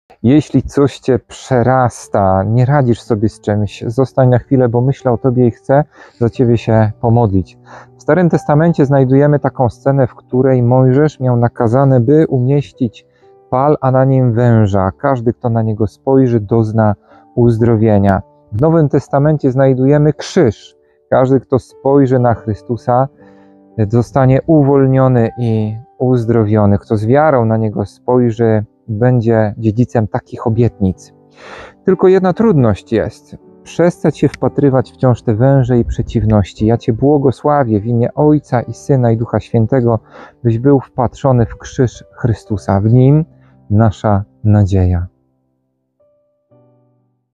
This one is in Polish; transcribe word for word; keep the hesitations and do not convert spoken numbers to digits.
Jeśli coś Cię przerasta, nie radzisz sobie z czymś, zostań na chwilę, bo myślę o Tobie i chcę za Ciebie się pomodlić. W Starym Testamencie znajdujemy taką scenę, w której Mojżesz miał nakazane, by umieścić pal, a na nim węża. Każdy, kto na niego spojrzy, dozna uzdrowienia. W Nowym Testamencie znajdujemy krzyż. Każdy, kto spojrzy na Chrystusa, zostanie uwolniony i uzdrowiony. Kto z wiarą na niego spojrzy, będzie dziedzicem takich obietnic. Tylko jedna trudność jest. Przestać się wpatrywać wciąż te węże i przeciwności. Ja Cię błogosławię w imię Ojca i Syna i Ducha Świętego, byś był wpatrzony w krzyż Chrystusa. W Nim nasza nadzieja.